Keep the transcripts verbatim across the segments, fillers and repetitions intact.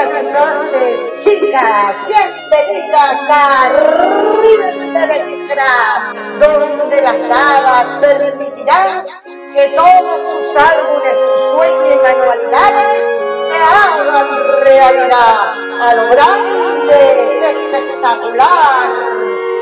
Buenas noches, chicas. Bienvenidas a River del Scrap, donde las hadas permitirán que todos tus álbumes, tus sueños y manualidades se hagan realidad. A lo grande y espectacular.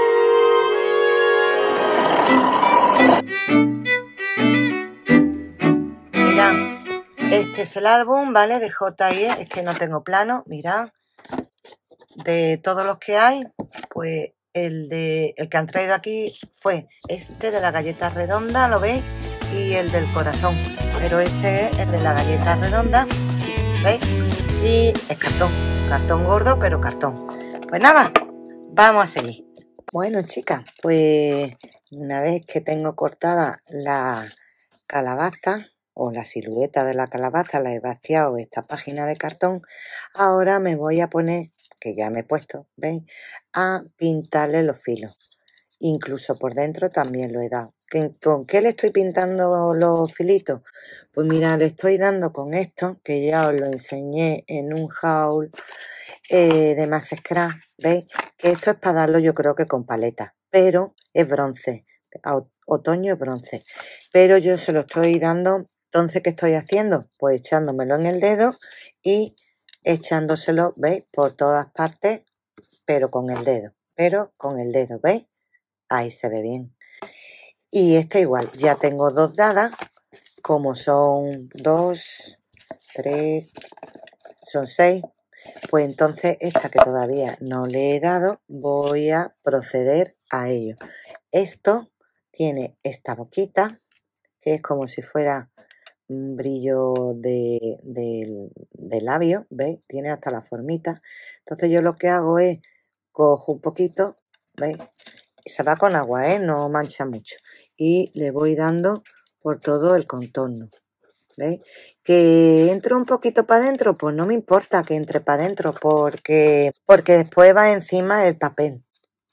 Mirad, este es el álbum, ¿vale? De J y E, es que no tengo plano, mirad. De todos los que hay, pues el, de, el que han traído aquí fue este de la galleta redonda, ¿lo veis? Y el del corazón, pero este es el de la galleta redonda, ¿veis? Y es cartón, cartón gordo, pero cartón. Pues nada, vamos a seguir. Bueno, chicas, pues una vez que tengo cortada la calabaza o la silueta de la calabaza, la he vaciado esta página de cartón, ahora me voy a poner, que ya me he puesto, ¿veis? A pintarle los filos. Incluso por dentro también lo he dado. ¿Con qué le estoy pintando los filitos? Pues mira, le estoy dando con esto, que ya os lo enseñé en un haul eh, de Más Scrap, ¿veis? Que esto es para darlo yo creo que con paleta, pero es bronce, otoño es bronce. Pero yo se lo estoy dando, entonces ¿qué estoy haciendo? Pues echándomelo en el dedo y echándoselo, ¿veis? Por todas partes, pero con el dedo, pero con el dedo, ¿veis? Ahí se ve bien. Y esta igual, ya tengo dos dadas, como son dos, tres, son seis, pues entonces esta que todavía no le he dado, voy a proceder a ello. Esto tiene esta boquita, que es como si fuera un brillo de, de, de labio, ¿veis? Tiene hasta la formita. Entonces yo lo que hago es, cojo un poquito, ¿veis? Se va con agua, ¿eh? No mancha mucho. Y le voy dando por todo el contorno. ¿Veis? Que entre un poquito para adentro, pues no me importa que entre para adentro, porque, porque después va encima el papel.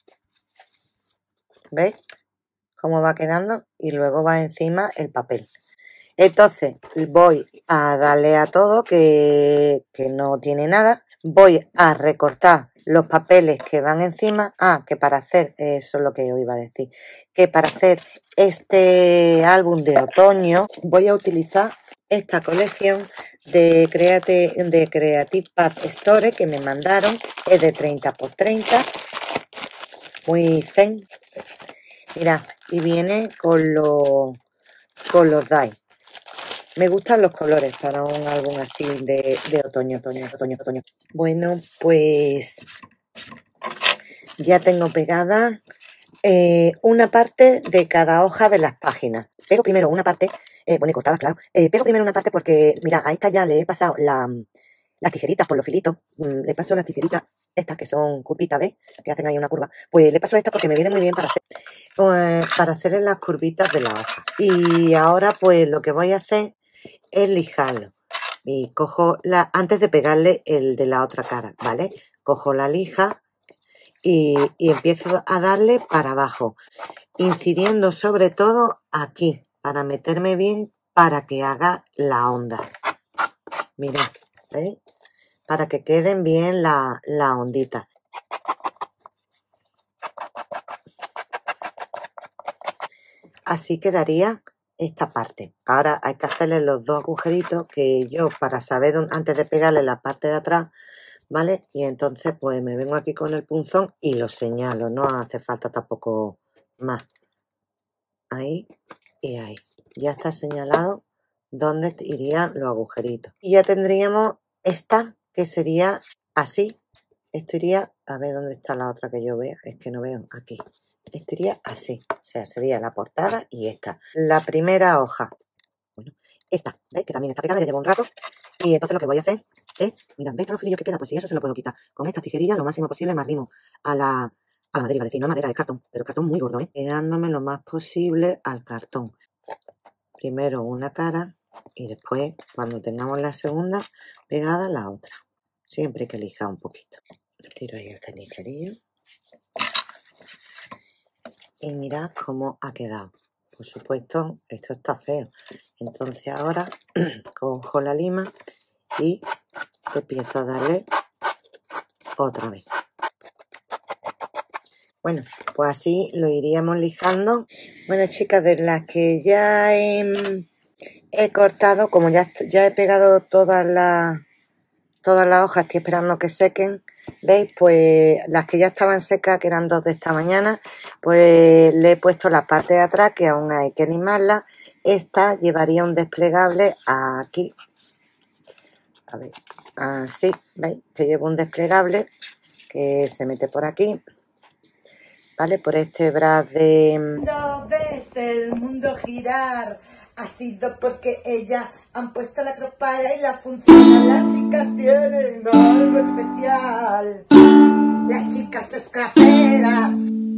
¿Veis? Cómo va quedando y luego va encima el papel. Entonces voy a darle a todo que, que no tiene nada. Voy a recortar los papeles que van encima. Ah, que para hacer, eso es lo que yo iba a decir, que para hacer este álbum de otoño voy a utilizar esta colección de Creative, de Creative Pad Store que me mandaron. Es de treinta por treinta, muy zen. Mira, y viene con los, con los dies. Me gustan los colores para un álbum así de, de otoño, otoño, otoño, otoño. Bueno, pues ya tengo pegada eh, una parte de cada hoja de las páginas. Pego primero una parte, eh, bueno, y cortada, claro. Eh, pego primero una parte porque, mira, a esta ya le he pasado la, las tijeritas por los filitos. Mm, le paso las tijeritas, estas que son curvitas, ¿ves? Que hacen ahí una curva. Pues le paso esta porque me viene muy bien para hacer, pues, para hacer las curvitas de la hoja. Y ahora, pues, lo que voy a hacer es lijarlo. Y cojo la, antes de pegarle el de la otra cara, ¿vale? Cojo la lija y, y empiezo a darle para abajo, incidiendo sobre todo aquí, para meterme bien, para que haga la onda. Mirad, ¿veis? Para que queden bien la, la ondita. Así quedaría esta parte. Ahora hay que hacerle los dos agujeritos que yo, para saber dónde, antes de pegarle la parte de atrás, ¿vale? Y entonces pues me vengo aquí con el punzón y lo señalo. No hace falta tampoco más. Ahí y ahí. Ya está señalado dónde irían los agujeritos. Y ya tendríamos esta, que sería así. Esto iría, a ver dónde está la otra que yo vea. Es que no veo, aquí. Esto iría así, o sea, sería la portada y esta. La primera hoja, bueno, esta, ¿veis? Que también está pegada, ya llevo un rato. Y entonces lo que voy a hacer es, mirad, ¿veis todos los filillos que queda? Pues si eso se lo puedo quitar. Con estas tijerillas lo máximo posible me arrimo a la, a la madera, iba a decir, no madera, es cartón, pero cartón muy gordo, ¿eh? Pegándome lo más posible al cartón. Primero una cara y después, cuando tengamos la segunda pegada, la otra. Siempre hay que lijar un poquito. Tiro ahí el cenicerillo. Y mirad cómo ha quedado. Por supuesto, esto está feo. Entonces ahora cojo la lima y empiezo a darle otra vez. Bueno, pues así lo iríamos lijando. Bueno, chicas, de las que ya he, he cortado, como ya, ya he pegado todas las todas las hojas, estoy esperando que sequen, ¿veis? Pues las que ya estaban secas, que eran dos de esta mañana, pues le he puesto la parte de atrás, que aún hay que limarla. Esta llevaría un desplegable aquí. A ver, así, ¿veis? Que llevo un desplegable que se mete por aquí. ¿Vale? Por este bras de... Cuando ves el mundo girar, ha sido porque ellas han puesto la cropada y la función. Las chicas tienen algo especial. Las chicas escraperas.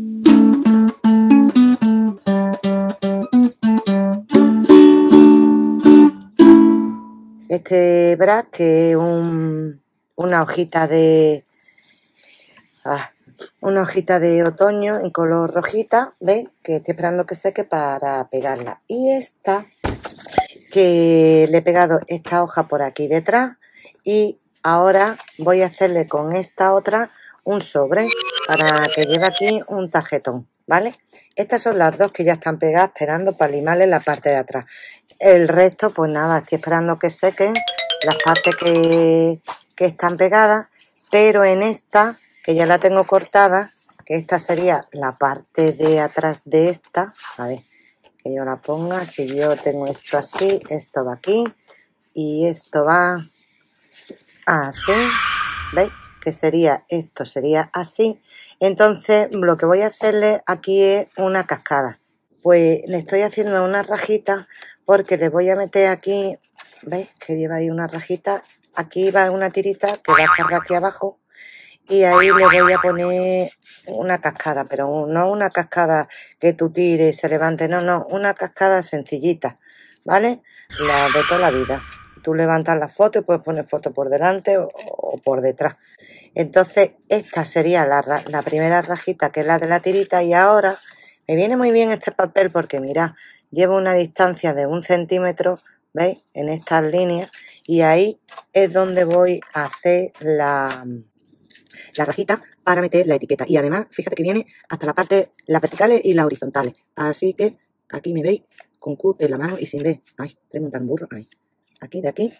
Este bras, que es un, una hojita de... Ah, una hojita de otoño en color rojita, ¿veis? Que estoy esperando que seque para pegarla. Y esta, que le he pegado esta hoja por aquí detrás, y ahora voy a hacerle con esta otra un sobre para que lleve aquí un tarjetón, ¿vale? Estas son las dos que ya están pegadas, esperando para limarle la parte de atrás. El resto, pues nada, estoy esperando que sequen las partes que, que están pegadas, pero en esta, que ya la tengo cortada, que esta sería la parte de atrás de esta, a ver, que yo la ponga, si yo tengo esto así, esto va aquí, y esto va así, ¿veis? Que sería, esto sería así. Entonces, lo que voy a hacerle aquí es una cascada. Pues le estoy haciendo una rajita porque le voy a meter aquí, ¿veis? Que lleva ahí una rajita. Aquí va una tirita que va a cerrar aquí abajo. Y ahí le voy a poner una cascada, pero no una cascada que tú tires y se levante, no, no, una cascada sencillita, ¿vale? La de toda la vida. Tú levantas la foto y puedes poner foto por delante o, o por detrás. Entonces, esta sería la, la primera rajita, que es la de la tirita, y ahora me viene muy bien este papel porque, mirad, llevo una distancia de un centímetro, ¿veis? En estas líneas, y ahí es donde voy a hacer la... la rajita para meter la etiqueta. Y además, fíjate que viene hasta la parte, las verticales y las horizontales. Así que aquí me veis con Q en la mano y sin ver. Ay, tengo que montar un burro. Ahí. Aquí, de aquí.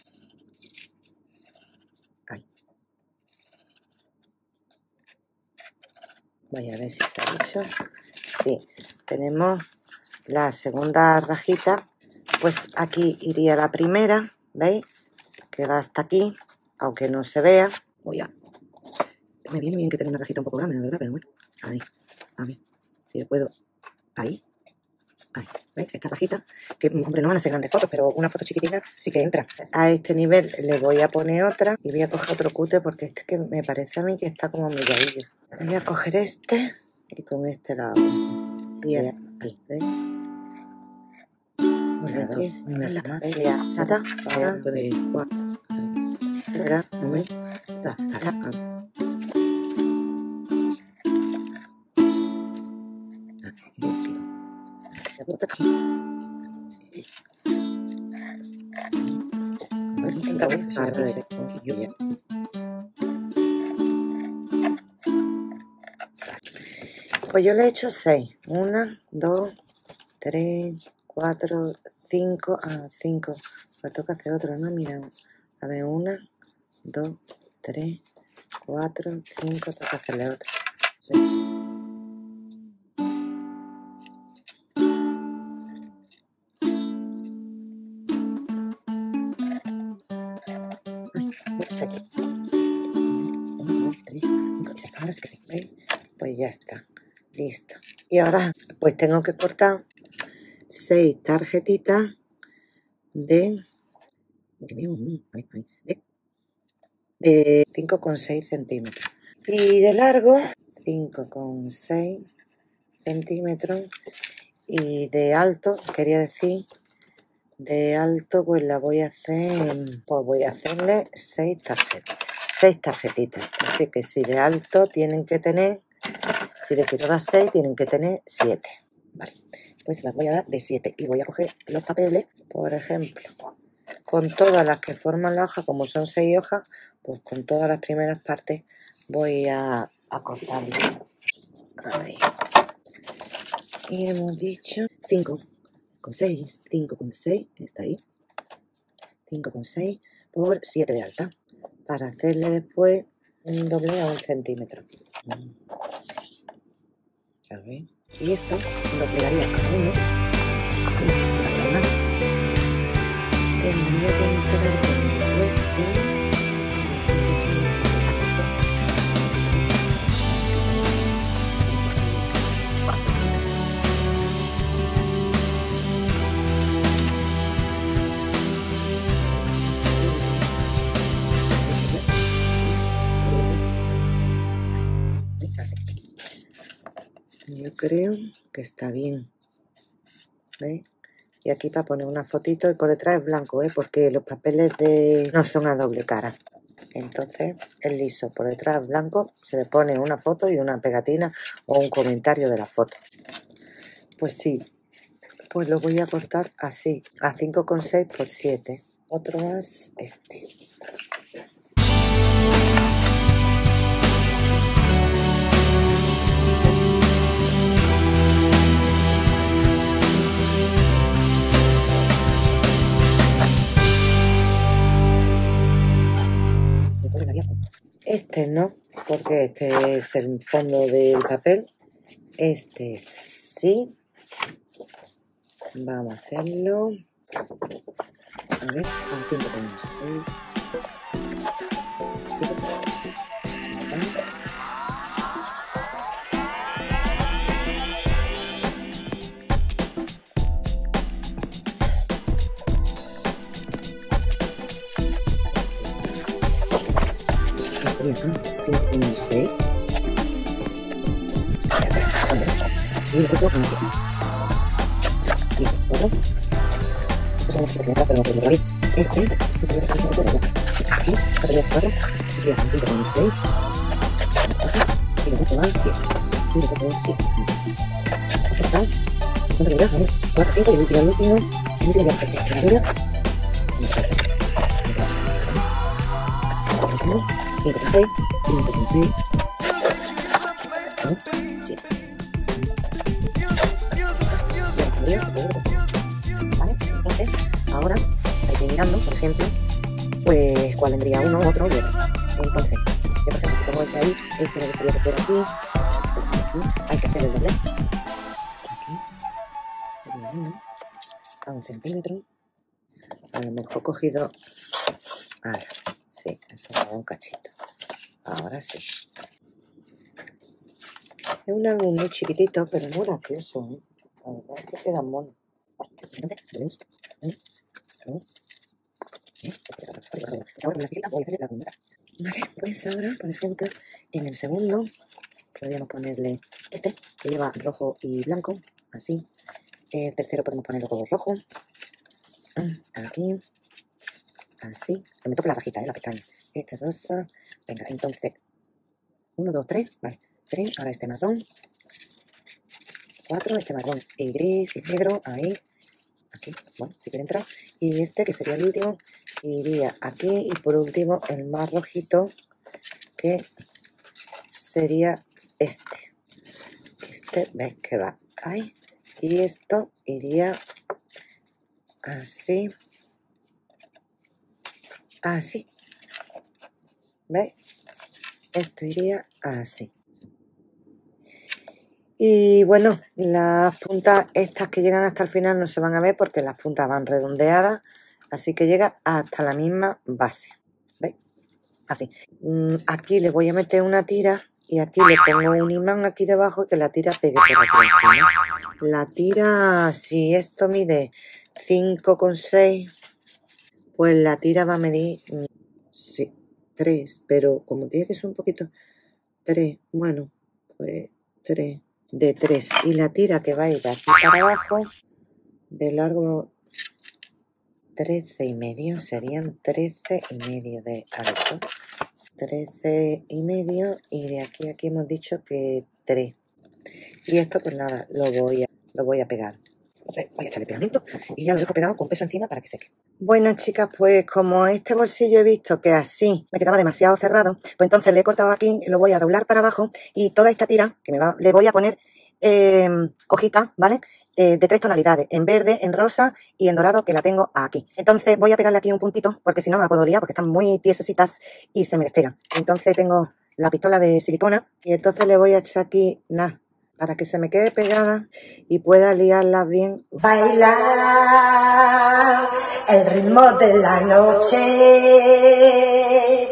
Ahí. Voy a ver si se ha hecho. Sí, tenemos la segunda rajita. Pues aquí iría la primera, ¿veis? Que va hasta aquí, aunque no se vea. Voy a... Me viene bien que tenga una rajita un poco grande, la verdad, pero bueno. Ahí, a ver, si le puedo... Ahí. Ahí, ¿veis? Esta rajita, que hombre no van a ser grandes fotos, pero una foto chiquitina sí que entra. A este nivel le voy a poner otra y voy a coger otro cúter porque este que me parece a mí que está como milladillo. Voy a coger este y con este lado. Y ahí, ¿veis? Una, dos, una más, ya, sata, para, tres, cuatro, espera, no me, da, da, da. Pues yo le he hecho seis. Una, dos, tres, cuatro, cinco. Ah, cinco. Me toca hacer otra, ¿no? Mira. A ver, una, dos, tres, cuatro, cinco. Toca hacerle otra. Sí. Ahora sí que sí, ¿veis? Pues ya está, listo. Y ahora pues tengo que cortar seis tarjetitas de, de, de cinco coma seis centímetros. Y de largo, cinco coma seis centímetros. Y de alto, quería decir, de alto pues la voy a hacer, pues voy a hacerle seis tarjetas. seis tarjetitas. Así que si de alto tienen que tener, si de quiero dar seis, tienen que tener siete. Vale, pues las voy a dar de siete. Y voy a coger los papeles, por ejemplo, con todas las que forman la hoja, como son seis hojas, pues con todas las primeras partes voy a, a cortarlo. Ahí. Y hemos dicho cinco con seis, cinco con seis, está ahí, cinco con seis por siete de alta, para hacerle después un doble a un centímetro. A ver. Y esto lo pegaría a uno, a uno, a una. Tendría que entrar con el Yo creo que está bien. ¿Veis? Y aquí para poner una fotito y por detrás es blanco, ¿eh? Porque los papeles de no son a doble cara. Entonces es liso, por detrás es blanco, se le pone una foto y una pegatina o un comentario de la foto. Pues sí, pues lo voy a cortar así, a cinco con seis por siete. Otro más, este. Este no, porque este es el fondo del papel. Este sí. Vamos a hacerlo. A ver, con cinco con seis. cinco con seis. Y el otro con siete. Y este otro. Pues vamos a tener pero no puedo abrir. Este, este sería el cinco con aquí, este sería cuatro, este sería cinco con seis. Y el otro con siete. Y el otro con siete. Aquí está. ¿Cuánto le das? cuatro, cinco y el último, el último. El último ya está la raya. Y este. cinco con seis, cinco con seis, siete. Vale, entonces ahora hay que ir mirando, por ejemplo, pues cuál vendría uno, otro y otro. Entonces, yo por ejemplo, si pongo ese ahí, este me gustaría que fuera aquí, aquí, hay que hacer el doble. Aquí, a un centímetro, a lo mejor cogido, ahora, sí, eso me da un cachito. Ahora sí. Es un álbum muy chiquitito, pero muy gracioso, ¿eh? La verdad es que queda mono. Vale, pues ahora, por ejemplo, en el segundo podríamos ponerle este, que lleva rojo y blanco, así. El tercero podemos ponerlo todo rojo. Aquí. Así. Me meto por la rajita, ¿eh? La pestaña. Este rosa. Venga, entonces. Uno, dos, tres. Vale. Tres. Ahora este marrón. Cuatro. Este marrón y gris y negro. Ahí. Aquí. Bueno, si quiere entrar. Y este, que sería el último, iría aquí. Y por último, el más rojito, que sería este. Este, ves que va ahí. Y esto iría así. Así. ¿Veis? Esto iría así. Y bueno, las puntas estas que llegan hasta el final no se van a ver porque las puntas van redondeadas. Así que llega hasta la misma base. ¿Veis? Así. Aquí le voy a meter una tira y aquí le pongo un imán aquí debajo que la tira pegue por aquí encima. La tira, si esto mide cinco con seis, pues la tira va a medir, sí, tres, pero como tiene que ser un poquito, tres, bueno, pues tres, de tres. Y la tira que va a ir de aquí para abajo, de largo, trece y medio, serían trece y medio de alto. trece y medio y de aquí a aquí hemos dicho que tres. Y esto pues nada, lo voy a, lo voy a pegar. Entonces voy a echarle pegamento y ya lo dejo pegado con peso encima para que seque. Bueno, chicas, pues como este bolsillo he visto que así me quedaba demasiado cerrado, pues entonces le he cortado aquí, lo voy a doblar para abajo y toda esta tira que me va, le voy a poner eh, hojitas, ¿vale? Eh, de tres tonalidades, en verde, en rosa y en dorado, que la tengo aquí. Entonces voy a pegarle aquí un puntito porque si no me la puedo liar porque están muy tiesecitas y se me despegan. Entonces tengo la pistola de silicona y entonces le voy a echar aquí, nada, para que se me quede pegada y pueda liarla bien. Bailar el ritmo de la noche,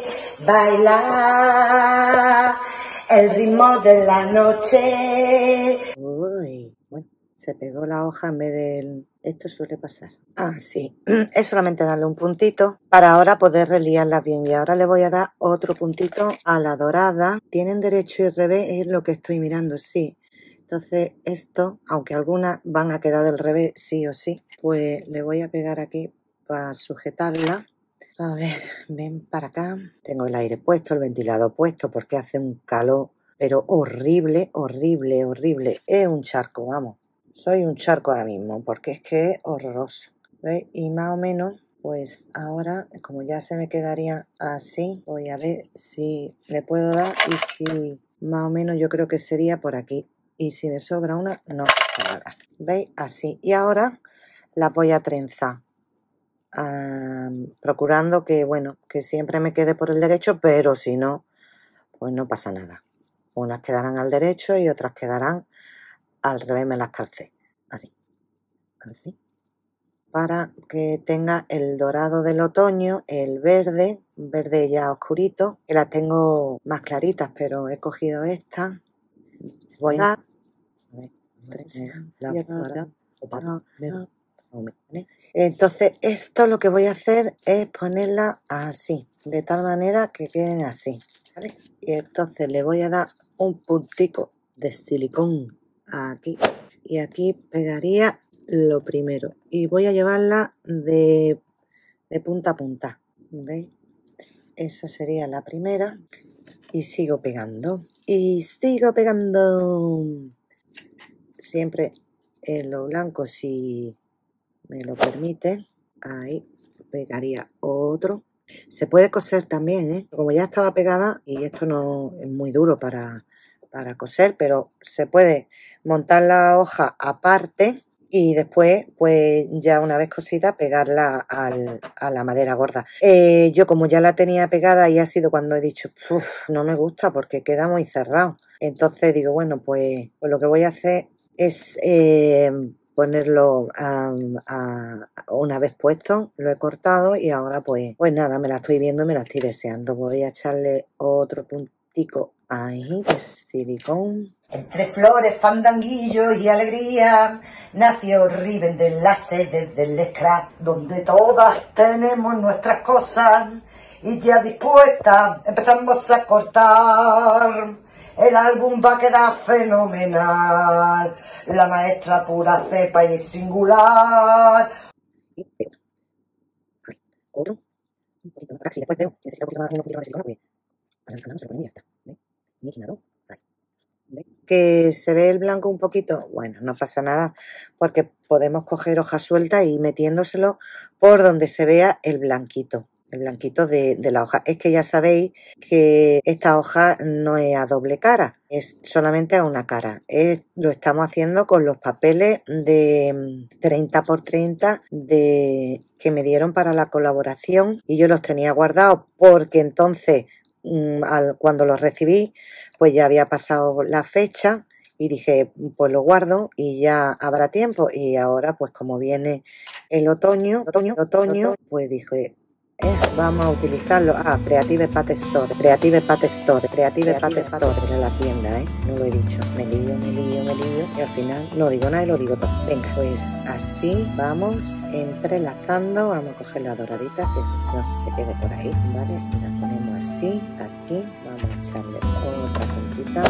bailar el ritmo de la noche. Uy, bueno, se pegó la hoja en vez del... Esto suele pasar. Ah, sí, es solamente darle un puntito para ahora poder reliarla bien. Y ahora le voy a dar otro puntito a la dorada. Tienen derecho y revés, es lo que estoy mirando, sí. Entonces esto, aunque algunas van a quedar del revés sí o sí, pues le voy a pegar aquí para sujetarla. A ver, ven para acá. Tengo el aire puesto, el ventilador puesto porque hace un calor, pero horrible, horrible, horrible. Es un charco, vamos. Soy un charco ahora mismo porque es que es horroroso. ¿Veis? Y más o menos, pues ahora, como ya se me quedaría así, voy a ver si le puedo dar y si más o menos yo creo que sería por aquí. Y si me sobra una, no se va a dar. ¿Veis? Así. Y ahora las voy a trenzar. Um, procurando que, bueno, que siempre me quede por el derecho, pero si no, pues no pasa nada. Unas quedarán al derecho y otras quedarán al revés, me las calcé. Así. Así. Para que tenga el dorado del otoño, el verde, verde ya oscurito, que las tengo más claritas, pero he cogido esta. Voy a dar entonces esto lo que voy a hacer es ponerla así, de tal manera que queden así, ¿vale? Y entonces le voy a dar un puntico de silicón aquí y aquí pegaría lo primero y voy a llevarla de, de punta a punta, ¿veis? Esa sería la primera y sigo pegando y sigo pegando siempre en lo blanco si me lo permite. Ahí pegaría otro. Se puede coser también, ¿eh? Como ya estaba pegada y esto no es muy duro para, para coser, pero se puede montar la hoja aparte y después, pues ya una vez cosida, pegarla al, a la madera gorda. Eh, yo como ya la tenía pegada y ha sido cuando he dicho, no me gusta porque queda muy cerrado. Entonces digo, bueno, pues, pues lo que voy a hacer es eh, ponerlo a, a, una vez puesto, lo he cortado y ahora pues, pues nada, me la estoy viendo y me la estoy deseando. Voy a echarle otro puntico ahí de silicón. Entre flores, fandanguillos y alegría, nació Riven de la sede del scrap, donde todas tenemos nuestras cosas y ya dispuestas empezamos a cortar. El álbum va a quedar fenomenal, la maestra pura cepa y singular. Y pego. Ahí. Otro. Un poquito más. Si después veo que necesita un poquito más, un poquito más de silicona, pues para el canal se lo ponemos y ya está. ¿Veis? Ni quinado. Ahí. ¿Veis? Que se ve el blanco un poquito. Bueno, no pasa nada porque podemos coger hojas sueltas y metiéndoselo por donde se vea el blanquito. El blanquito de, de la hoja. Es que ya sabéis que esta hoja no es a doble cara, es solamente a una cara. Es, lo estamos haciendo con los papeles de treinta por treinta de, que me dieron para la colaboración y yo los tenía guardados porque entonces mmm, al, cuando los recibí pues ya había pasado la fecha y dije pues lo guardo y ya habrá tiempo y ahora pues como viene el otoño, otoño, otoño pues dije Eh, vamos a utilizarlo. Ah, Creative Pat Store, Creative Pat Store, Creative Pat Store de la tienda, ¿eh? No lo he dicho. Me lío, me lío, me lío. Y al final no digo nada y lo digo todo. Venga, pues así vamos entrelazando. Vamos a coger la doradita que no se quede por ahí, ¿vale? La ponemos así, aquí. Vamos a echarle otra puntita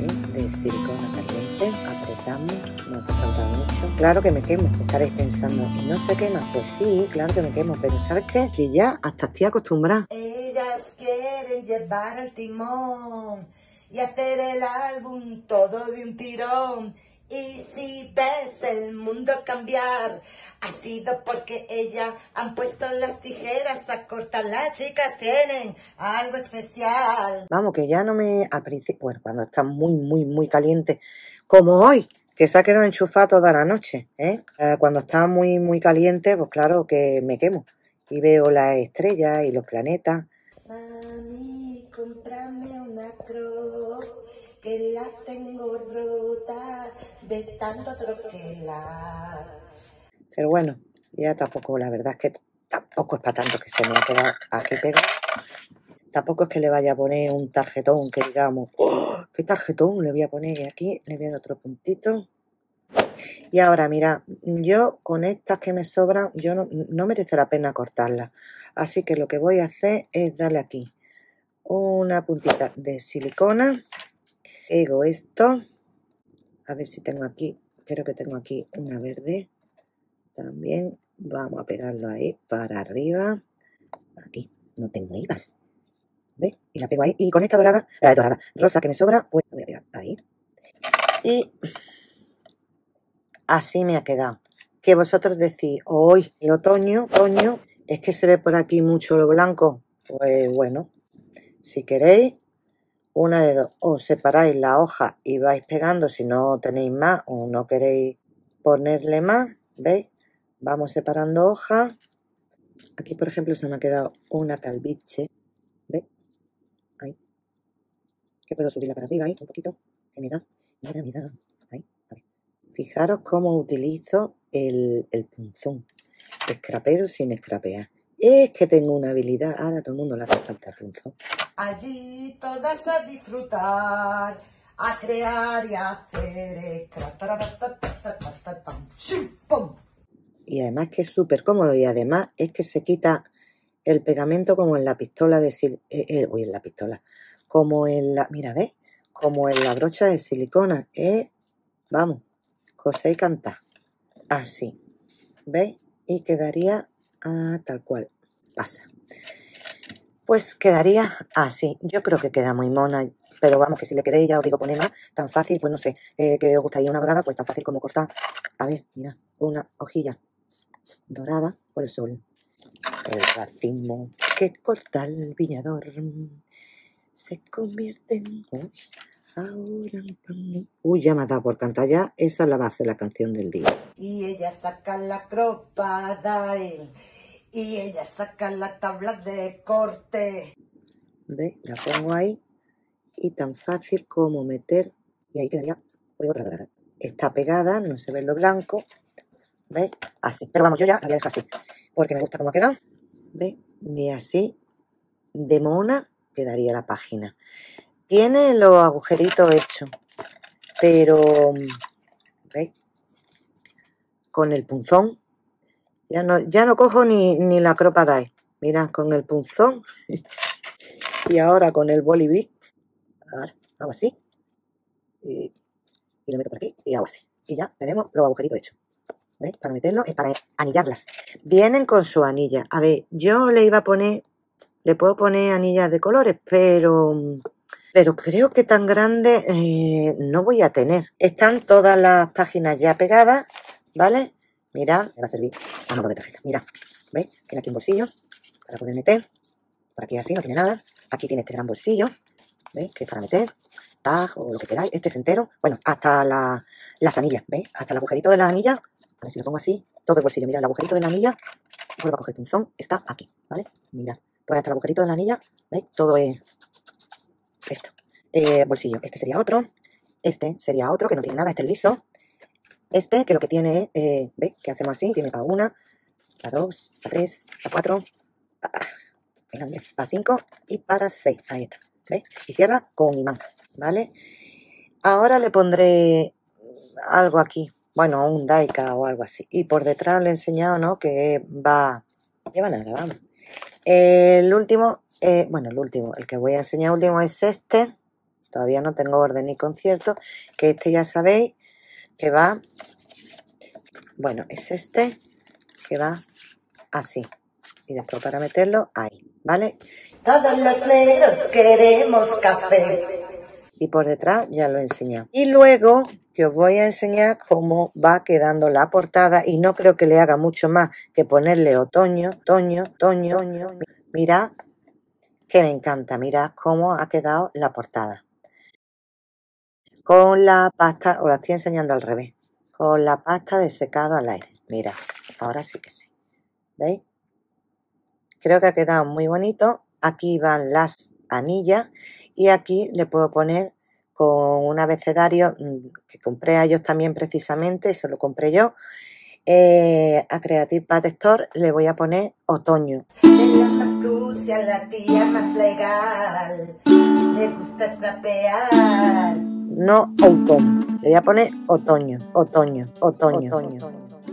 de silicona caliente. Apretamos, no hace falta mucho. Claro que me quemo, estaréis pensando, ¿y no se quema? Pues sí, claro que me quemo, pero ¿sabes qué? Que ya hasta estoy acostumbrada. Ellas quieren llevar el timón y hacer el álbum todo de un tirón. Y si ves el mundo cambiar, ha sido porque ella han puesto las tijeras a cortar. Las chicas tienen algo especial. Vamos, que ya no me... Al principio, bueno, cuando está muy, muy, muy caliente, como hoy, que se ha quedado enchufada toda la noche, ¿eh? Eh, cuando está muy, muy caliente, pues claro que me quemo. Y veo las estrellas y los planetas. Mami, cómprame una crop, que la tengo rota de tanto troquelar. Pero bueno, ya tampoco, la verdad es que tampoco es para tanto, que se me ha quedado aquí pegado. Tampoco es que le vaya a poner un tarjetón, que digamos, ¡oh! ¿Qué tarjetón le voy a poner? Y aquí le voy a dar otro puntito. Y ahora, mira, yo con estas que me sobran, yo no, no merece la pena cortarlas. Así que lo que voy a hacer es darle aquí una puntita de silicona. Pego esto. A ver si tengo aquí, creo que tengo aquí una verde. También vamos a pegarlo ahí para arriba. Aquí, no tengo hibas. ¿Ves? Y la pego ahí. Y con esta dorada, la dorada, rosa que me sobra, pues la voy a pegar ahí. Y así me ha quedado. Que vosotros decís, hoy el otoño, otoño, es que se ve por aquí mucho lo blanco. Pues bueno, si queréis, una de dos, os separáis la hoja y vais pegando si no tenéis más o no queréis ponerle más, ¿veis? Vamos separando hojas. Aquí, por ejemplo, se me ha quedado una calviche, ¿veis? Ahí. Que puedo subirla para arriba ahí, un poquito. Que mira, mira, mira. Ahí, a ver. Fijaros cómo utilizo el, el punzón. Escrapero sin escrapear. Es que tengo una habilidad. Ahora a todo el mundo le hace falta el punzón. Allí todas a disfrutar, a crear y a hacer. Y además que es súper cómodo y además es que se quita el pegamento como en la pistola de sil eh, eh, uy, en la pistola, como en la, mira, ¿ves? Como en la brocha de silicona, eh, vamos, cosa y cantar, así, ¿veis? Y quedaría ah, tal cual, pasa. Pues quedaría así, yo creo que queda muy mona, pero vamos, que si le queréis, ya os digo, poner más, tan fácil, pues no sé, eh, que os gustaría una dorada, pues tan fácil como cortar, a ver, mira, una hojilla dorada por el sol. El racimo que corta el viñador se convierte en... Uy, ahora... Uy, ya me ha dado por cantar ya. Esa es la base de la canción del día. Y ella saca la cropada y ella saca la tabla de corte. ¿Ves? La pongo ahí y tan fácil como meter... Y ahí quedaría... Voy otra dorada. Está pegada, no se ve lo blanco. ¿Veis? Así. Pero vamos, yo ya la voy a dejar así. Porque me gusta cómo ha quedado. ¿Veis? Y así de mona quedaría la página. Tiene los agujeritos hechos. Pero... ¿veis? Con el punzón. Ya no, ya no cojo ni, ni la cropada. Mirad, con el punzón. Y ahora con el bolivic. Ahora hago así. Y, y lo meto por aquí. Y hago así. Y ya tenemos los agujeritos hechos. ¿Veis? Para meterlo es para anillarlas. Vienen con su anilla. A ver, yo le iba a poner, le puedo poner anillas de colores, pero, pero creo que tan grande eh, no voy a tener. Están todas las páginas ya pegadas, ¿vale? Mirad, me va a servir a modo de tarjeta. Mirad, ¿veis? Tiene aquí un bolsillo para poder meter. Por aquí así, no tiene nada. Aquí tiene este gran bolsillo, ¿veis? Que es para meter tag o lo que queráis. Este es entero. Bueno, hasta la, las anillas, ¿veis? Hasta el agujerito de las anillas. A ver si lo pongo así, todo el bolsillo. Mira, el agujerito de la anilla, vuelvo a coger el punzón, está aquí, ¿vale? Mira, pues hasta el agujerito de la anilla, ¿veis? Todo es esto. Eh, bolsillo, este sería otro, este sería otro, que no tiene nada, este es liso. Este, que lo que tiene es, eh, ¿veis? Que hacemos así, tiene para una, para dos, para tres, para cuatro, para, para cinco y para seis. Ahí está, ¿veis? Y cierra con imán, ¿vale? Ahora le pondré algo aquí. Bueno, un Daika o algo así. Y por detrás le he enseñado, ¿no? Que va... Lleva nada, vamos. El último, eh, bueno, el último, el que voy a enseñar último es este. Todavía no tengo orden ni concierto. Que este ya sabéis que va... Bueno, es este que va así. Y después para meterlo ahí, ¿vale? Todos los negros queremos café. y por detrás ya lo he enseñado. Y luego que os voy a enseñar cómo va quedando la portada y no creo que le haga mucho más que ponerle otoño, otoño, otoño, otoño. Mirad que me encanta, mirad cómo ha quedado la portada. Con la pasta, os la estoy enseñando al revés, con la pasta de secado al aire. Mirad, ahora sí que sí. ¿Veis? Creo que ha quedado muy bonito. Aquí van las anillas y aquí le puedo poner con un abecedario que compré a ellos también precisamente, eso lo compré yo. Eh, a Creative Pad Store le voy a poner otoño. La más sucia, la tía más legal, le gusta scrapear. No autumn, le voy a poner otoño, otoño, otoño, otoño.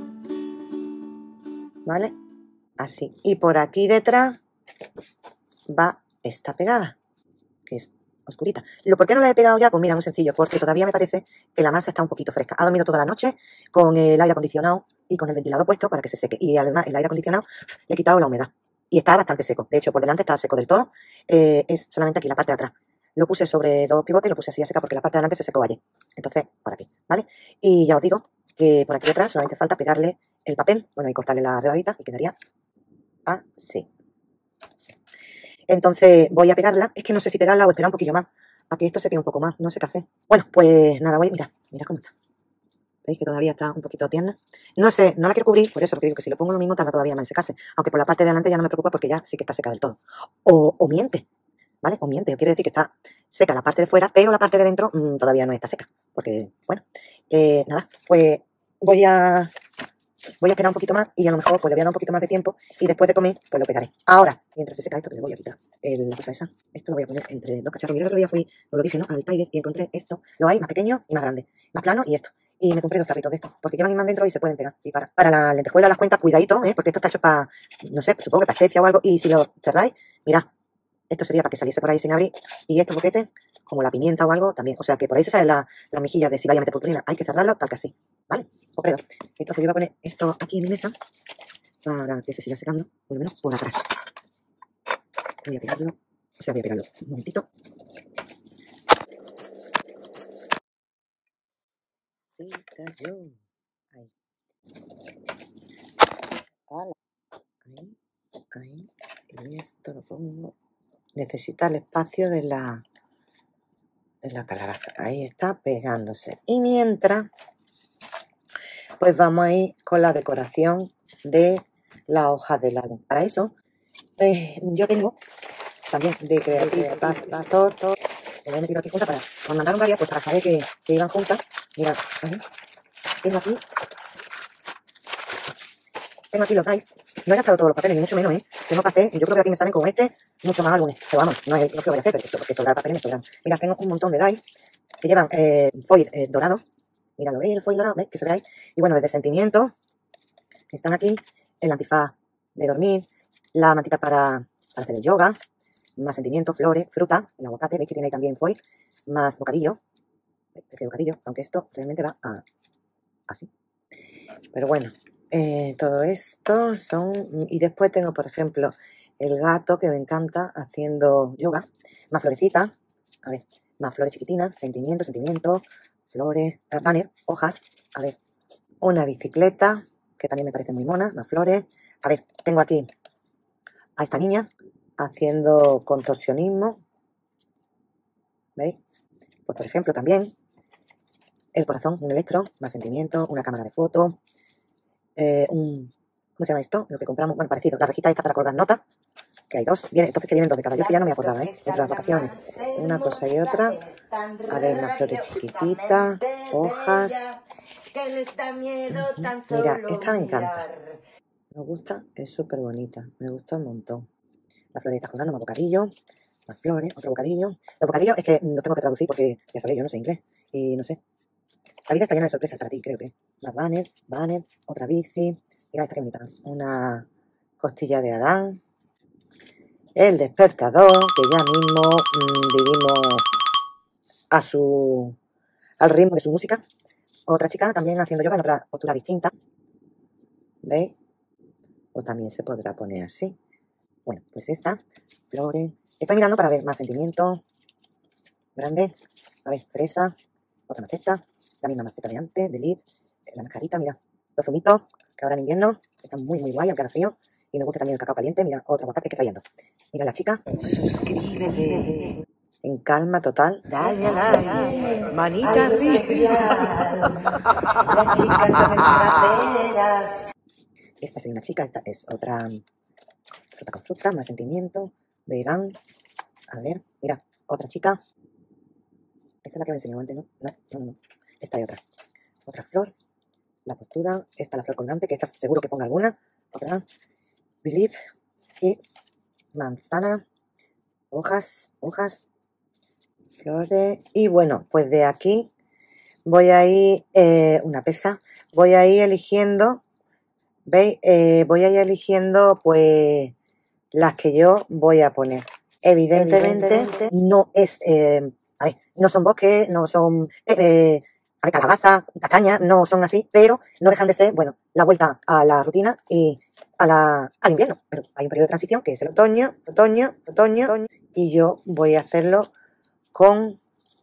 ¿Vale? Así. Y por aquí detrás va esta pegada, que es oscurita. ¿Lo por qué no la he pegado ya? Pues mira, muy sencillo, porque todavía me parece que la masa está un poquito fresca. Ha dormido toda la noche con el aire acondicionado y con el ventilador puesto para que se seque. Y además el aire acondicionado le he quitado la humedad. Y está bastante seco. De hecho, por delante está seco del todo. Eh, es solamente aquí la parte de atrás. Lo puse sobre dos pivotes y lo puse así a secar porque la parte de delante se secó ayer. Entonces, por aquí, ¿vale? Y ya os digo que por aquí detrás solamente falta pegarle el papel, bueno, y cortarle la rebabita y quedaría así. Entonces voy a pegarla. Es que no sé si pegarla o esperar un poquillo más a que esto se quede un poco más. No sé qué hacer. Bueno, pues nada, voy. Mira, mira cómo está. ¿Veis que todavía está un poquito tierna? No sé, no la quiero cubrir, por eso, porque digo que si lo pongo lo mismo tarda todavía más en secarse. Aunque por la parte de delante ya no me preocupa porque ya sí que está seca del todo. O, o miente, ¿vale? O miente, quiere decir que está seca la parte de fuera, pero la parte de dentro mmm, todavía no está seca. Porque, bueno, eh, nada, pues voy a... Voy a esperar un poquito más y a lo mejor pues le voy a dar un poquito más de tiempo y después de comer pues lo pegaré. Ahora, mientras se seca esto, que le voy a quitar el, la cosa esa, esto lo voy a poner entre dos cacharros. Mira, el otro día fui, os lo dije, ¿no? Al Tiger y encontré esto. Lo hay más pequeño y más grande, más plano y esto. Y me compré dos tarritos de estos, porque llevan imán dentro y se pueden pegar. Y para, para la lentejuela, las cuentas, cuidadito, ¿eh? Porque esto está hecho para, no sé, supongo que para especia o algo. Y si lo cerráis, mirad, esto sería para que saliese por ahí sin abrir. Y estos boquetes, como la pimienta o algo, también. O sea que por ahí se sale la, la mejilla de si vaya a meter purpurina. Hay que cerrarlo tal que así, ¿vale? Completo. Entonces yo voy a poner esto aquí en mi mesa para que se siga secando, por lo menos por atrás. Voy a pegarlo, o sea, voy a pegarlo un momentito. Se cayó. Ahí. Hola. Ahí, ahí. Y esto lo pongo. Necesita el espacio de la, de la calabaza. Ahí está pegándose. Y mientras, pues vamos a ir con la decoración de la hoja del álbum. Para eso, eh, yo tengo también de Creative Pad Store, que lo he metido aquí juntas para, nos mandaron varias, pues para saber que, que iban juntas. Mirad, ¿eh? tengo aquí, tengo aquí los dice. No he gastado todos los papeles, ni mucho menos, ¿eh? Tengo que hacer, yo creo que aquí me salen con este mucho más álbumes. Pero vamos, no es lo que voy a hacer, porque, porque sobrar papeles me sobran. Mira, tengo un montón de dice que llevan eh, foil eh, dorado. Mira, lo veis, el foil dorado, ¿veis? Que se ve ahí. Y bueno, desde sentimiento, están aquí, el antifaz de dormir, la mantita para, para hacer el yoga, más sentimiento, flores, fruta, el aguacate, veis que tiene ahí también foil, más bocadillo, especie de bocadillo, aunque esto realmente va a, así. Pero bueno, eh, todo esto son... Y después tengo, por ejemplo, el gato que me encanta haciendo yoga, más florecitas, a ver, más flores chiquitinas, sentimiento, sentimiento, flores, eh, banner, hojas, a ver, una bicicleta, que también me parece muy mona, más flores. A ver, tengo aquí a esta niña haciendo contorsionismo, ¿veis? Pues por ejemplo también el corazón, un electro, más sentimiento, una cámara de foto, eh, un, ¿cómo se llama esto? Lo que compramos, bueno, parecido, la rejita esta para colgar notas, que hay dos, viene, entonces que vienen dos de cada, yo que ya no me acordaba, ¿eh? Entre las vacaciones, una cosa y otra, a ver, más flores chiquititas, hojas, mira, esta me encanta, me gusta, es súper bonita, me gusta un montón. Las florecitas colgando, más bocadillo, más flores, otro bocadillo. Los bocadillos es que los tengo que traducir porque, ya sabéis, yo no sé inglés. Y no sé. La vida está llena de sorpresas para ti, creo que. Más banner, banner, otra bici. Mira, esta que bonita. Una costilla de Adán. El despertador, que ya mismo mmm, vivimos a su, al ritmo de su música. Otra chica también haciendo yoga en otra postura distinta. ¿Veis? O también se podrá poner así. Bueno, pues esta, flores. Estoy mirando para ver más sentimiento. Grande. A ver, fresa, otra maceta, la misma maceta de antes, de Lip, la mascarita, mira, los zumitos, que ahora en invierno están muy, muy guay, aunque haga frío. Y me gusta también el cacao caliente, mira, otro aguacate que trayendo. Mira la chica. Suscríbete. En calma total. Dale, dale, manita arriba. Las chicas son traperas. Esta es una chica, esta es otra fruta con fruta, más sentimiento, vegan. A ver, mira, otra chica. Esta es la que me enseñó antes, ¿no? No, no, no. Esta hay otra. Otra flor. La postura. Esta la flor colgante, que esta seguro que ponga alguna. Otra. Believe. Y manzana. Hojas, hojas. Flores. Y bueno, pues de aquí voy a ir, eh, una pesa. Voy a ir eligiendo, ¿veis? Eh, voy a ir eligiendo, pues, las que yo voy a poner. Evidentemente, Evidentemente no es... Eh, A ver, no son bosques, no son eh, a ver, calabaza, castaña, no son así, pero no dejan de ser, bueno, la vuelta a la rutina y a la, al invierno. Pero hay un periodo de transición que es el otoño, otoño, otoño, otoño, y yo voy a hacerlo con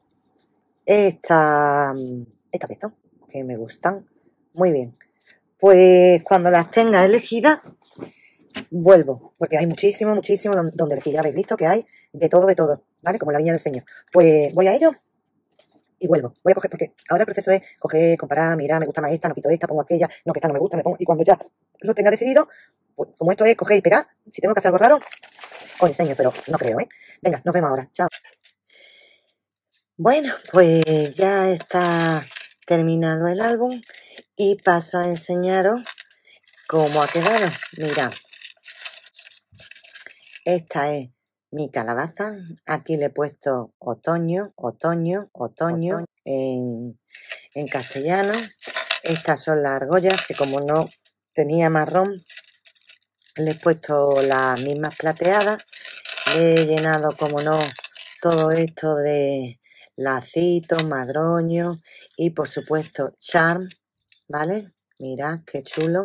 esta, esta de estos, que me gustan muy bien. Pues cuando las tenga elegidas, vuelvo, porque hay muchísimo, muchísimo donde elegir. Ya habéis visto que hay de todo, de todo, ¿vale? Como la viña del Señor. Pues voy a ello y vuelvo. Voy a coger, porque ahora el proceso es coger, comparar, mirar, me gusta más esta, no quito esta, pongo aquella, no, que esta no me gusta, me pongo. Y cuando ya lo tenga decidido, pues como esto es coger y pegar, si tengo que hacer algo raro, os enseño, pero no creo, ¿eh? Venga, nos vemos ahora. Chao. Bueno, pues ya está terminado el álbum y paso a enseñaros cómo ha quedado. Mirad. Esta es mi calabaza. Aquí le he puesto otoño, otoño, otoño, otoño. En, en castellano. Estas son las argollas, que como no tenía marrón, le he puesto las mismas plateadas. Le he llenado, como no, todo esto de lacitos, madroños y, por supuesto, charm, ¿vale? Mirad qué chulo.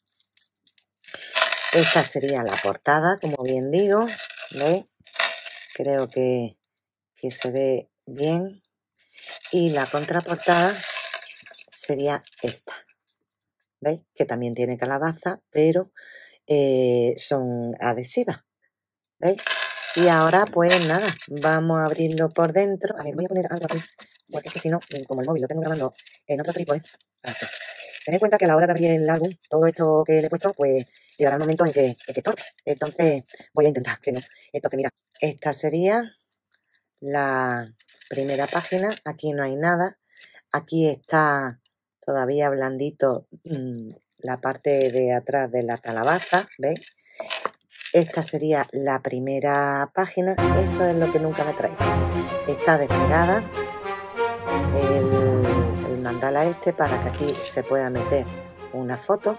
Esta sería la portada, como bien digo, ¿veis? Creo que, que se ve bien. Y la contraportada sería esta, ¿veis? Que también tiene calabaza, pero eh, son adhesivas, ¿veis? Y ahora, pues nada, vamos a abrirlo por dentro. A ver, voy a poner algo aquí, porque es que si no, como el móvil lo tengo grabando en otro trípode, así. Ten en cuenta que a la hora de abrir el álbum, todo esto que le he puesto, pues llegará el momento en que, en que estorbe. Entonces, voy a intentar que no. Entonces, mira, esta sería la primera página. Aquí no hay nada. Aquí está todavía blandito mmm, la parte de atrás de la calabaza, ¿veis? Esta sería la primera página. Eso es lo que nunca me trae. Está desplegada el, el mandala este para que aquí se pueda meter una foto.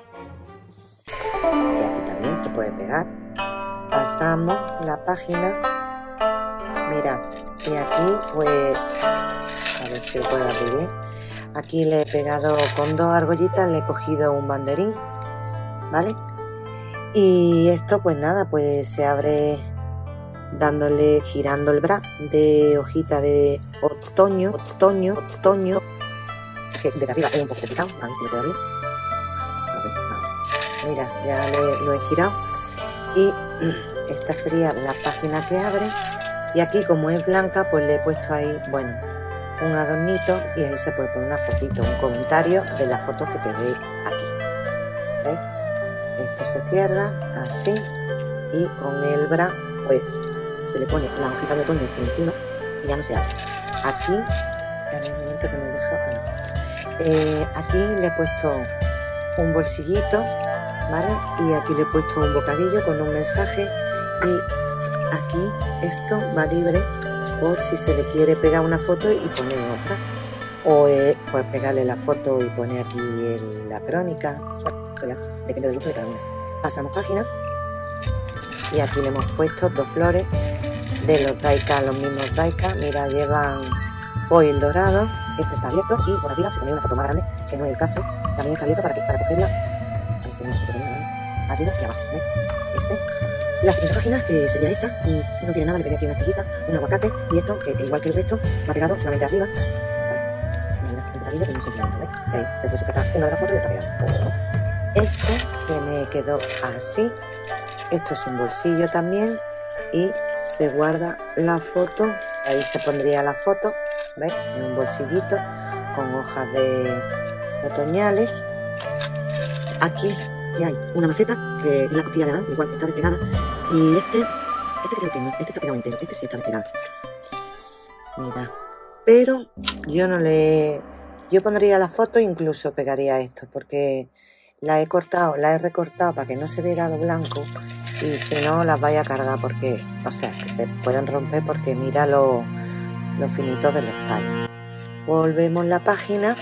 Y aquí también se puede pegar. Pasamos la página. Mirad. Y aquí pues... a ver si lo puedo abrir bien. Aquí le he pegado con dos argollitas, le he cogido un banderín, ¿vale? Y esto pues nada, pues se abre dándole, girando el bra de hojita de otoño, otoño, otoño, que de arriba es un poco complicado, a ver si lo puedo abrir. A ver, a ver. Mira, ya le, lo he girado y esta sería la página que abre. Y aquí, como es blanca, pues le he puesto ahí, bueno, un adornito y ahí se puede poner una fotito, un comentario de las fotos que pegué aquí. ¿Veis? Esto se cierra así y con el bra pues se le pone la hojita de otoño encima y ya no se abre. Aquí, en un momento que me deja, bueno, eh, aquí le he puesto un bolsillito, ¿vale? Y aquí le he puesto un bocadillo con un mensaje y aquí esto va libre por si se le quiere pegar una foto y poner otra. O eh, pues pegarle la foto y poner aquí el, la crónica. Ya, depende del gusto de cada uno. Pasamos página. Y aquí le hemos puesto dos flores de los Daika, los mismos Daika. Mira, llevan foil dorado. Este está abierto y por arriba se pone una foto más grande, que no es el caso. También está abierto para, que, para cogerla. Arriba y abajo, ¿ves? Este. La siguiente página eh, sería esta, y no tiene nada, le pegué aquí una tijita, un aguacate, y esto, que igual que el resto, va pegado solamente arriba. Que no se llama, ¿ves? Ahí se puede sujetar una de las fotos y otra pegada. Este que me quedó así. Esto es un bolsillo también y se guarda la foto. Ahí se pondría la foto, ¿ves? En un bolsillito con hojas de otoñales. Aquí y hay una maceta que es la costilla de adelante, igual que está despegada. Y este, este creo que no, este está pegado entero, este sí está despegado. Mira, pero yo no le... Yo pondría la foto e incluso pegaría esto, porque la he cortado, la he recortado para que no se viera lo blanco, y si no las vaya a cargar porque, o sea, que se pueden romper porque mira lo, lo finito de los tallos. Volvemos la página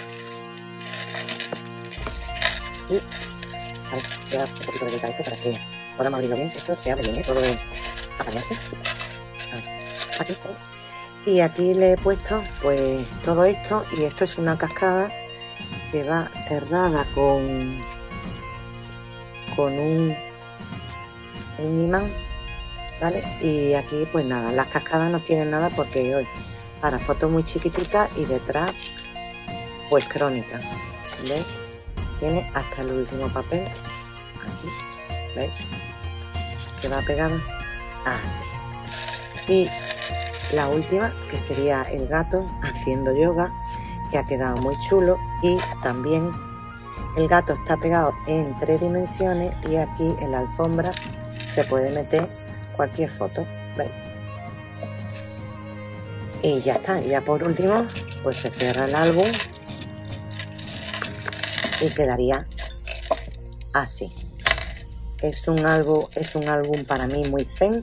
y vale, voy a dar un poquito de vuelta a esto para que podamos abrirlo bien. Esto se abre bien, ¿eh? Todo de apañarse. Aquí, ahí. Y aquí le he puesto pues todo esto, y esto es una cascada que va cerrada con con un, un imán, ¿vale? Y aquí pues nada, las cascadas no tienen nada porque hoy para fotos muy chiquititas y detrás pues crónica, ¿veis? Tiene hasta el último papel aquí, ¿veis? Que va pegado así. Y la última, que sería el gato haciendo yoga, que ha quedado muy chulo, y también el gato está pegado en tres dimensiones, y aquí en la alfombra se puede meter cualquier foto, ¿veis? Y ya está. Y ya por último pues se cierra el álbum y quedaría así. Es un álbum, es un álbum para mí muy zen,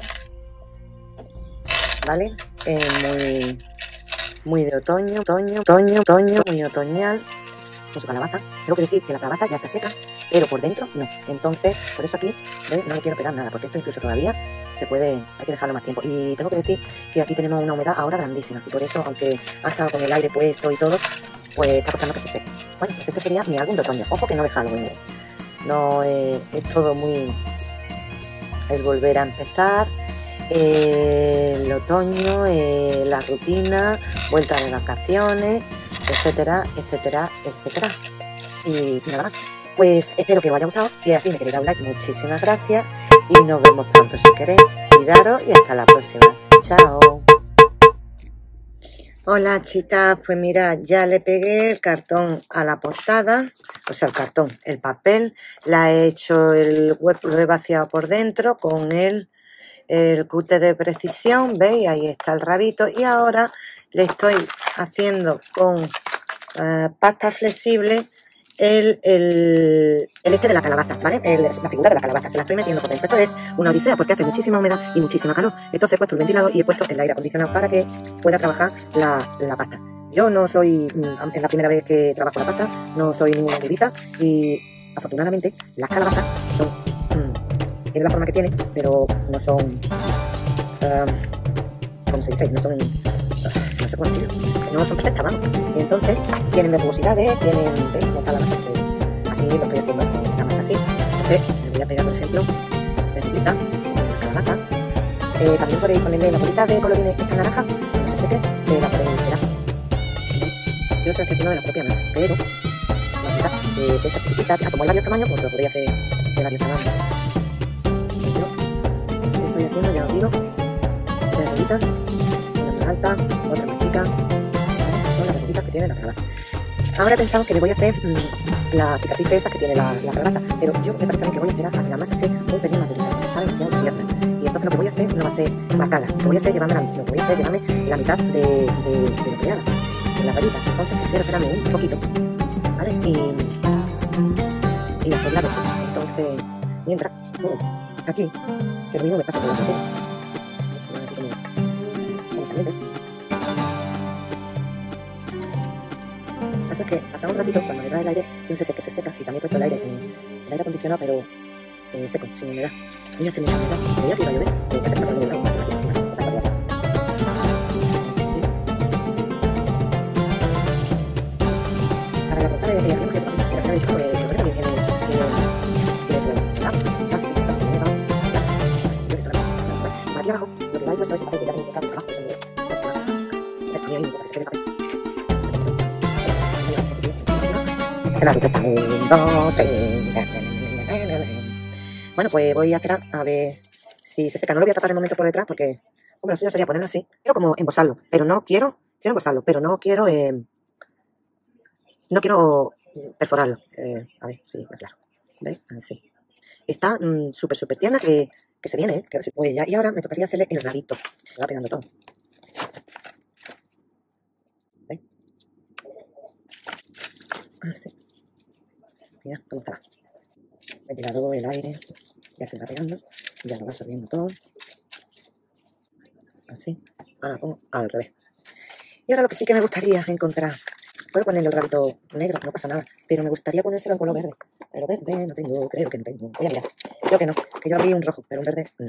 ¿vale? Eh, muy, muy de otoño, otoño, otoño, otoño, muy otoñal, con su calabaza. Tengo que decir que la calabaza ya está seca, pero por dentro no. Entonces, por eso aquí, ¿ves? No le quiero pegar nada, porque esto incluso todavía se puede, hay que dejarlo más tiempo. Y tengo que decir que aquí tenemos una humedad ahora grandísima, y por eso, aunque ha estado con el aire puesto y todo, pues está costando que se seque. Bueno, pues este sería mi álbum de otoño. Ojo que no deja algo en él. No, eh, es todo muy... el volver a empezar, eh, el otoño, eh, la rutina, vuelta de vacaciones, etcétera, etcétera, etcétera. Y nada más. Pues espero que os haya gustado. Si es así, me queréis dar un like, muchísimas gracias. Y nos vemos pronto si queréis. Cuidaros y hasta la próxima. Chao. Hola chicas, pues mira, ya le pegué el cartón a la portada, o sea el cartón, el papel, la he hecho el hueco, lo he vaciado por dentro con el, el cúter de precisión, ¿veis? Ahí está el rabito, y ahora le estoy haciendo con uh, pasta flexible el, el, el este de la calabaza, ¿vale? El, la figura de la calabaza, se la estoy metiendo por dentro. Esto es una odisea porque hace muchísima humedad y muchísima calor. Entonces he puesto el ventilador y he puesto el aire acondicionado para que pueda trabajar la, la pasta. Yo no soy, es la primera vez que trabajo la pasta, no soy ninguna erudita, y afortunadamente las calabazas son, mmm, tienen la forma que tienen, pero no son, um, ¿cómo se dice? No son, uh, no sé cómo decirlo, no son perfectas, vamos. Y entonces tienen verbosidades, tienen, ¿veis? No está la masa, así lo estoy haciendo, la masa así. Entonces le voy a pegar, por ejemplo, vergüita, la calabaza. Eh, también podéis ponerle la bolita de colorines esta naranja, no se seque, se la podéis pegar. Yo estoy haciendo de la propia masa, pero la mitad de, de esa chiquitita, como hay varios tamaños, pues lo podría hacer de varios tamaños. Yo estoy haciendo, ya os digo, tres bolitas, una más alta, otra más chica, ¿vale? Son las bolitas que tiene la calabaza. Ahora he pensado que le voy a hacer mmm, la cicatriz esa que tiene la, la calabaza, pero yo me parece a mí que voy a esperar a que la masa esté un pelín más durita, está demasiado tierna. Y entonces lo que voy a hacer no va a ser marcarla, lo voy a hacer llevarme la, lo voy a hacer llevarme la mitad de, de, de lo que haga. La varita, entonces prefiero esperarme un poquito, ¿vale? Y, y después la dejo. Entonces, mientras, bueno, aquí, que lo mismo me pasa con la café. Así como, como saliente. Así es que pasa un ratito, cuando le da el aire, yo sé que se seca, y también he puesto el aire, el aire acondicionado, pero eh, seco, sin humedad. Voy a hacer mi humedad, voy a tirar a llover, que está pasando de lado. aquí abajo, lo que va a ir puesto es el papel que ya tengo cortado abajo, eso me ponía ahí un poco de spray de papel. El árbitro está lindo. Bueno, pues voy a esperar a ver si se seca. No lo voy a tapar de momento por detrás porque, hombre, lo suyo sería ponerlo así. Quiero como embosarlo, pero no quiero, quiero embosarlo, pero no quiero, eh, no quiero perforarlo. Eh, a ver, sí, claro. ¿Veis? Así. Está mmm, súper, súper tierna que, que se viene, ¿eh? Que pues ya, y ahora me tocaría hacerle el rabito. Me va pegando todo. ¿Veis? Así. Mira cómo está. Ventilador, el aire, ya se va pegando, ya lo va absorbiendo todo. Así. Ahora lo pongo al revés. Y ahora lo que sí que me gustaría encontrar, puedo ponerle el rabito negro, no pasa nada, pero me gustaría ponérselo en color verde. Pero verde no tengo, creo que no tengo. Voy a mirar. Creo que no, que yo abrí un rojo, pero un verde no.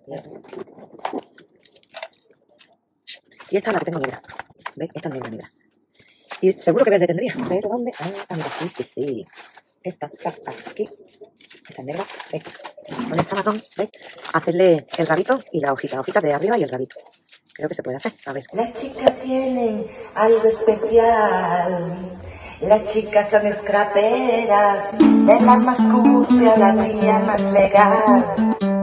Y esta es la que tengo negra. ¿Veis? Esta es negra, negra. Y seguro que verde tendría, pero ¿dónde? Ah, mira, sí, sí, sí. Esta está aquí. Esta es negra. ¿Veis? Con esta marrón, ¿veis? Hacerle el rabito y la hojita, la hojita de arriba y el rabito. Creo que se puede hacer. A ver. Las chicas tienen algo especial. Las chicas son scraperas, de la más cursi a la tía más legal.